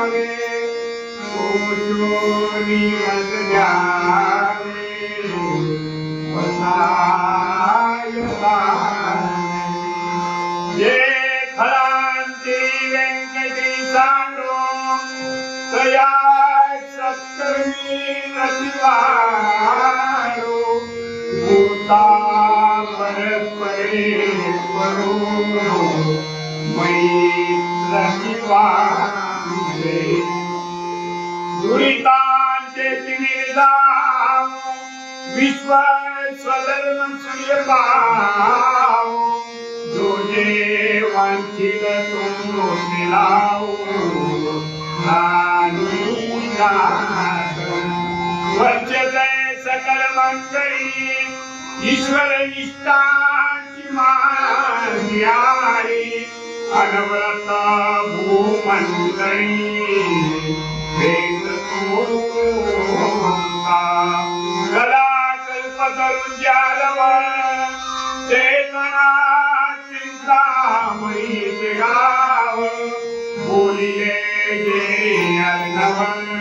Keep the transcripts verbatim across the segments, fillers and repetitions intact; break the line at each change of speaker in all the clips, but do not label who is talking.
जावे ओशोनी मत जावे वसायता ये खलांती वेंकटेशानो तया सत्कर्मी नतिवारो भूता परपरे परो मैत्रनिवासे दुरितांचे तिमिरदाव विश्व स्वधर्म सूर्यभाव जो जे वांछित तुम मिलाओ वचते सकल मंगली ईश्वर निष्ठाची मान्यारी अनवरत भूमंडळी वेद तोंता गला कल्पतरुज्यालव चेतना चिंतामणी गाव बोलिये जे अर्णव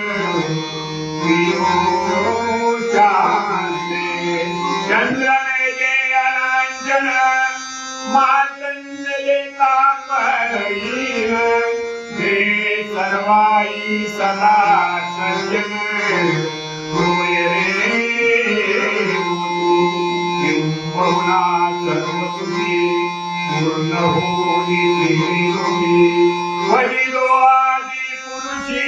चंद्रने जे अनांजन मातंग जे तापहीन जे सर्वाई सदा सज्जन होय रे किंबहुना सर्वसुखी पूर्ण होई निरोगी वडिलो आदि पुरुषी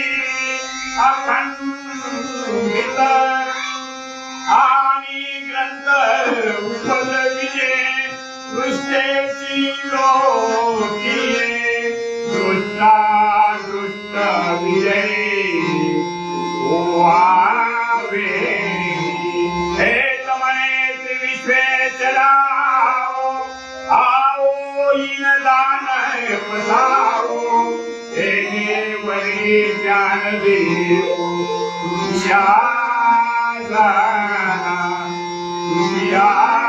अखंडित आणि ग्रंथ उपलविजे दृष्टेची लोकिये दृष्टा दृष्ट विजयी ओ आवे हे तमने श्री विश्वेश्वराओ आओ इन दान पधारो हे वरी ज्ञान देव तुझ्या तुझ्या